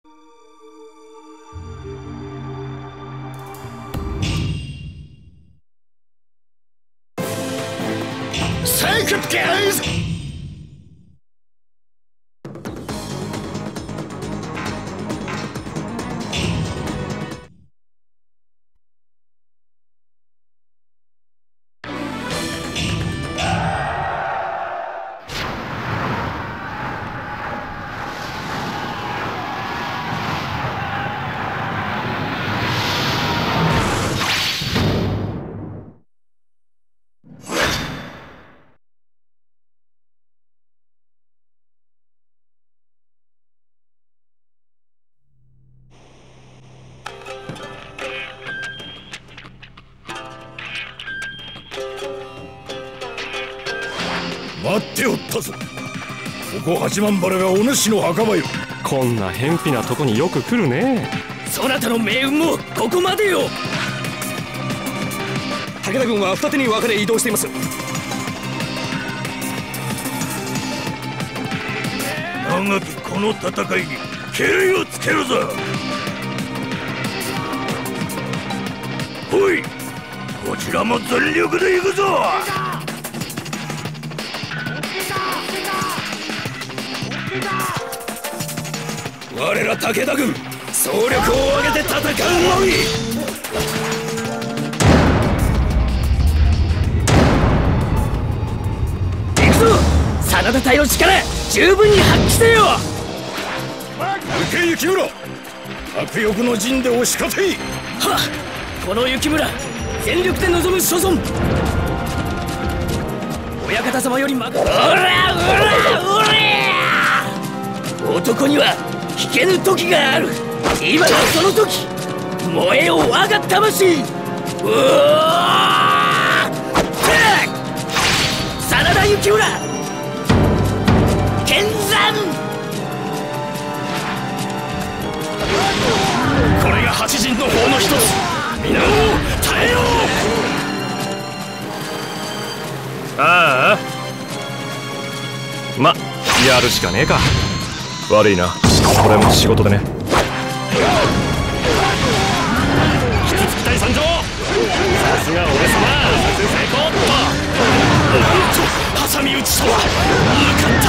Sacred guys! 待っておったぞ。ここ八幡原がお主の墓場よ。 こんな偏僻なとこによく来るね。 そなたの命運もここまでよ。武田軍は二手に分かれ移動しています。 長きこの戦いにけりをつけるぞ。おい、こちらも全力で行くぞ。我ら武田軍総力を挙げて戦うのみ。行くぞ。真田隊の力十分に発揮せよ。行け雪村、迫力の陣で押し勝てい。はっ、この雪村全力で臨む所存。親方様より任せ。おらおらおら、男には引けぬ時がある。今がその時。燃えよ我が魂。うわ真田幸村剣山。これが八陣の法の一つ。皆を耐えよう。 ああ、ま、やるしかねえか。悪いな、これも仕事でね。キツツキ隊参上。さすが俺様、作戦成功っと。ハサミ撃ちとは向かった。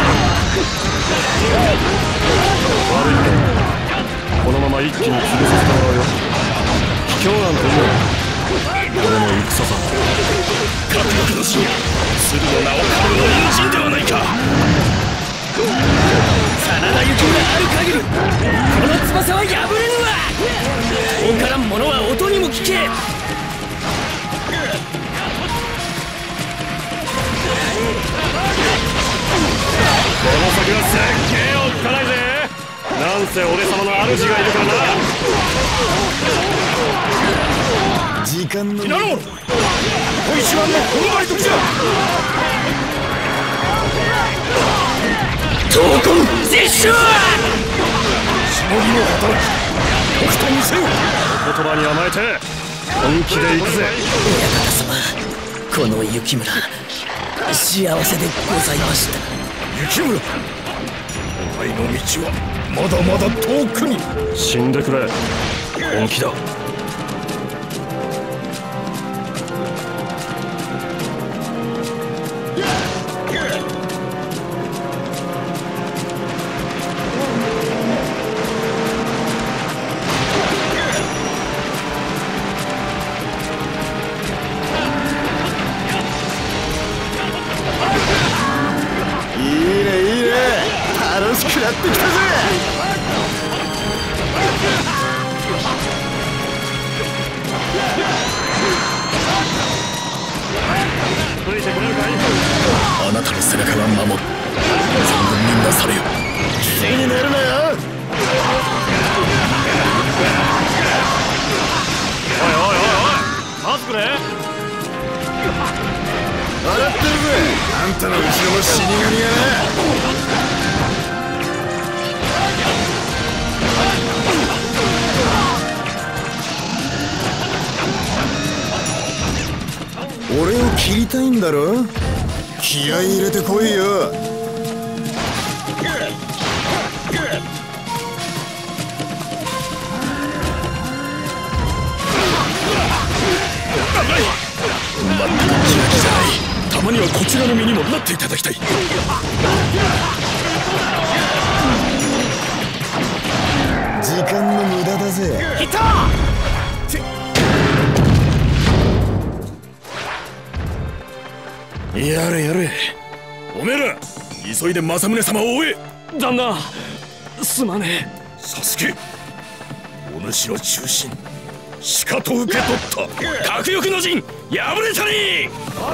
悪いけどこのまま一気に潰させてもらうよ。卑怯なんてもう俺の戦さ。 覚悟の陣や鶴の名を借るの友人ではないか。真田幸村ある限りこの翼は破れぬわ。遠からん者は音にも聞け。 この先はすっげえおっかないぜ。なんせ俺様の主がいるからな。 時間の皆の者、ここ一番の踏ん張り時じゃ。闘魂絶唱。しのぎの働き僕と見せよ。 言葉に甘えて本気で行くぜ。 親方様、この雪村幸せでございました。 雪村、お前の道はまだまだ遠くに。 死んでくれ。本気だ。 楽しくなってきたぜ。あなたの背中は守る。存分になされよ。気になるなよ。 おいおいおいおい、マスクね。 笑ってるぜ、あんたの後ろの死神がな。俺を切りたいんだろ。気合い入れてこいよ。 まったく気が気じゃない。たまにはこちらの身にもなっていただきたい。 時間の無駄だぜ。 ヒッターやれやれ、おめえら急いで政宗様を追え。 旦那、すまねえ。 サスケ、お主の中心しかと受け取った。核翼の陣破れたり。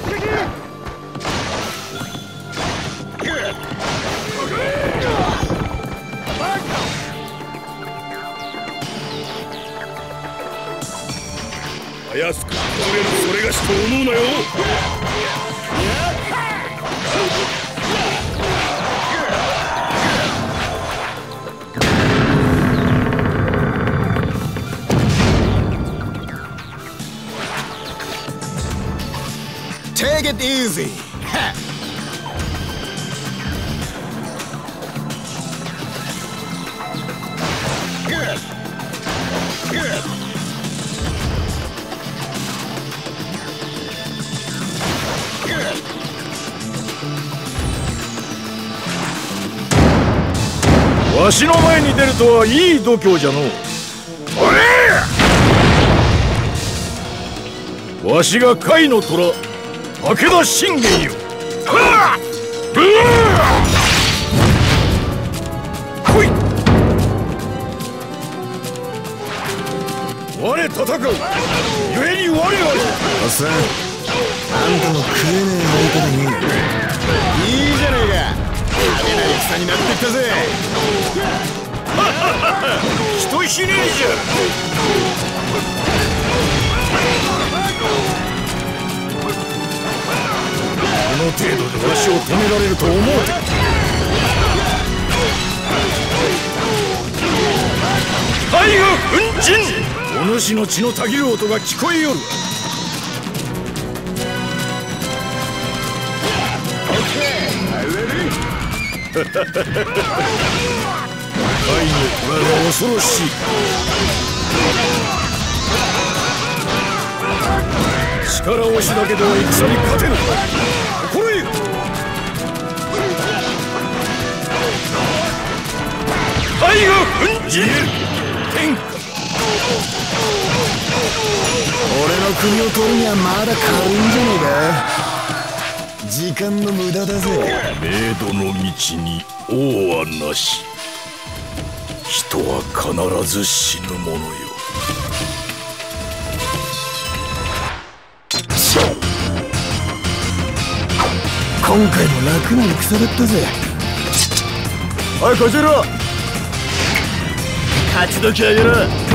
たやすく崩れるそれがしと思うなよ。 Take it easy. わしの前に出るとはいい度胸じゃのう。わしが甲斐の虎武田信玄よ。来い。我戦うゆえに我あり。 おっさん、あんたの食えねえ相手だね。いいじゃねえか。派手な戦になってきたぜ。 人ひねりじゃ。この程度でわしを止められると思うて。隊が奮陣。お主の血のたぎる音が聞こえよるわ。甲斐の虎が恐ろしい。力押しだけでは戦に勝てぬ。心得よ。甲斐が奮陣。天下。 俺の首を取るにはまだ軽いんじゃねえか。時間の無駄だぜ。 冥土の道に王はなし。人は必ず死ぬものよ。 今回も楽な戦だったぜ。 おい小次郎、 勝ち時あげろ。